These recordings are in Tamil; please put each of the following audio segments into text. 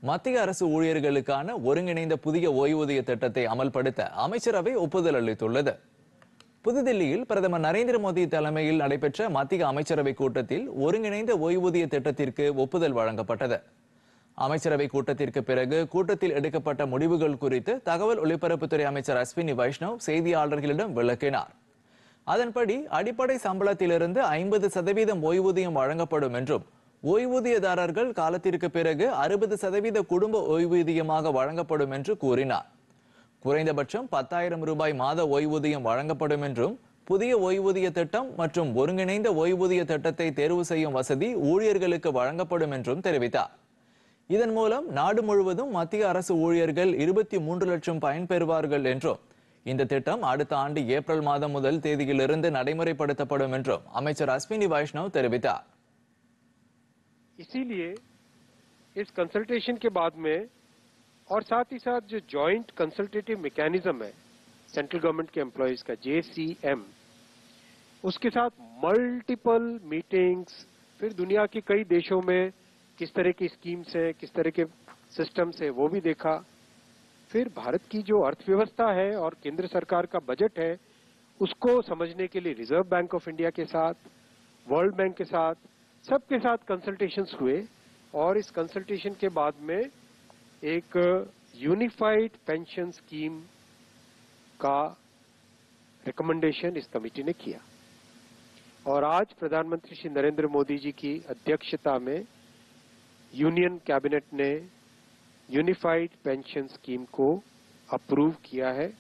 மத்திய அரசு ஊழியர்களுக்கான ஒருங்கிணைந்த புதிய ஓய்வூதிய திட்டத்தை அமல்படுத்த அமைச்சரவை ஒப்புதல் அளித்துள்ளது. புதுதில்லியில் பிரதமர் நரேந்திர மோடி தலைமையில் நடைபெற்ற மத்திய அமைச்சரவை கூட்டத்தில் ஒருங்கிணைந்த ஓய்வூதிய திட்டத்திற்கு ஒப்புதல் வழங்கப்பட்டது. அமைச்சரவை கூட்டத்திற்கு பிறகு கூட்டத்தில் எடுக்கப்பட்ட முடிவுகள் குறித்து தகவல் ஒலிபரப்புத்துறை அமைச்சர் அஸ்வினி வைஷ்ணவ் செய்தியாளர்களிடம் விளக்கினார். அதன்படி அடிப்படை சம்பளத்திலிருந்து 50% ஓய்வூதியம் வழங்கப்படும் என்றும், ஓய்வூதியதாரர்கள் காலத்திற்கு பிறகு 60% குடும்ப ஓய்வூதியமாக வழங்கப்படும் என்று கூறினார். குறைந்தபட்சம் 10,000 ரூபாய் மாத ஓய்வூதியம் வழங்கப்படும் என்றும், புதிய ஓய்வூதிய திட்டம் மற்றும் ஒருங்கிணைந்த ஓய்வூதிய திட்டத்தை தேர்வு செய்யும் வசதி ஊழியர்களுக்கு வழங்கப்படும் என்றும் தெரிவித்தார். இதன் மூலம் நாடு முழுவதும் மத்திய அரசு ஊழியர்கள் 23 லட்சம் பயன்பெறுவார்கள் என்றும், இந்த திட்டம் அடுத்த ஆண்டு ஏப்ரல் மாதம் முதல் தேதியிலிருந்து நடைமுறைப்படுத்தப்படும் என்றும் அமைச்சர் அஸ்வினி வைஷ்ணவ் தெரிவித்தார். इसीलिए इस कंसल्टेशन के बाद में और साथ ही साथ जो जॉइंट कंसल्टेटिव मैकेनिज्म है सेंट्रल गवर्नमेंट के एम्प्लॉयज का JCM, उसके साथ मल्टीपल मीटिंग्स, फिर दुनिया के कई देशों में किस तरह की स्कीम्स है, किस तरह के सिस्टम्स है, वो भी देखा. फिर भारत की जो अर्थव्यवस्था है और केंद्र सरकार का बजट है, उसको समझने के लिए रिजर्व बैंक ऑफ इंडिया के साथ, वर्ल्ड बैंक के साथ, सबके साथ कंसल्टेशंस हुए और इस कंसल्टेशन के बाद में एक यूनिफाइड पेंशन स्कीम का रिकमेंडेशन इस कमेटी ने किया. और आज प्रधानमंत्री श्री नरेंद्र मोदी जी की अध्यक्षता में यूनियन कैबिनेट ने यूनिफाइड पेंशन स्कीम को अप्रूव किया है.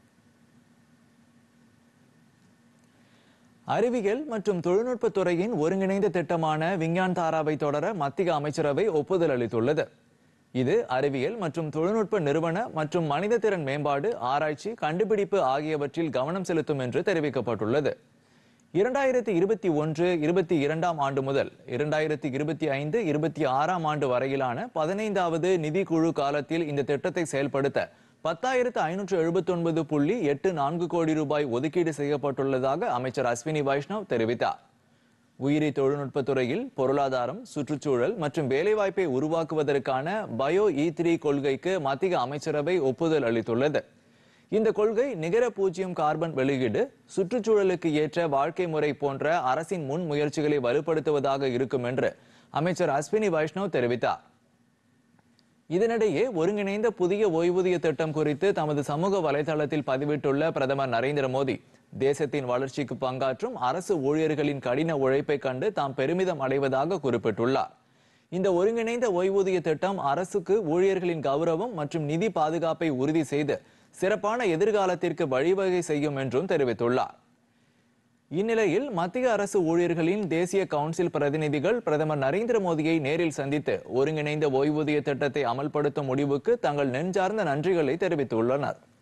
அறிவியல் மற்றும் தொழில்நுட்பத் துறையின் ஒருங்கிணைந்த திட்டமான விஞ்ஞான் தாராவை தொடர மத்திய அமைச்சரவை ஒப்புதல் அளித்துள்ளது. இது அறிவியல் மற்றும் தொழில்நுட்ப நிறுவன மற்றும் மனித திறன் மேம்பாடு, ஆராய்ச்சி, கண்டுபிடிப்பு ஆகியவற்றில் கவனம் செலுத்தும் என்று தெரிவிக்கப்பட்டுள்ளது. 2021-22 ஆண்டு முதல் 2025-26 ஆண்டு வரையிலான 15வது நிதிக்குழு காலத்தில் இந்த திட்டத்தை செயல்படுத்த 10,579.84 கோடி ரூபாய் ஒதுக்கீடு செய்யப்பட்டுள்ளதாக அமைச்சர் அஸ்வினி வைஷ்ணவ் தெரிவித்தார். உயிரி தொழில்நுட்பத் துறையில் பொருளாதாரம், சுற்றுச்சூழல் மற்றும் வேலைவாய்ப்பை உருவாக்குவதற்கான பயோ E3 கொள்கைக்கு மத்திய அமைச்சரவை ஒப்புதல் அளித்துள்ளது. இந்த கொள்கை நிகர 0 கார்பன் வெளியீடு, சுற்றுச்சூழலுக்கு ஏற்ற வாழ்க்கை முறை போன்ற அரசின் முன் முயற்சிகளை வலுப்படுத்துவதாக இருக்கும் என்று அமைச்சர் அஸ்வினி வைஷ்ணவ் தெரிவித்தார். இதனிடையே ஒருங்கிணைந்த புதிய ஓய்வூதிய திட்டம் குறித்து தமது சமூக வலைதளத்தில் பதிவிட்டுள்ள பிரதமர் நரேந்திர மோடி, தேசத்தின் வளர்ச்சிக்கு பங்காற்றும் அரசு ஊழியர்களின் கடின உழைப்பை கண்டு தாம் பெருமிதம் அடைவதாக குறிப்பிட்டுள்ளார். இந்த ஒருங்கிணைந்த ஓய்வூதிய திட்டம் அரசுக்கு ஊழியர்களின் கௌரவம் மற்றும் நிதி பாதுகாப்பை உறுதி செய்து சிறப்பான எதிர்காலத்திற்கு வழிவகை செய்யும் என்றும் தெரிவித்துள்ளார். இந்நிலையில் மத்திய அரசு ஊழியர்களின் தேசிய கவுன்சில் பிரதிநிதிகள் பிரதமர் நரேந்திர மோடியை நேரில் சந்தித்து ஒருங்கிணைந்த ஓய்வூதிய திட்டத்தை அமல்படுத்தும் முடிவுக்கு தங்கள் நெஞ்சார்ந்த நன்றிகளை தெரிவித்துள்ளனர்.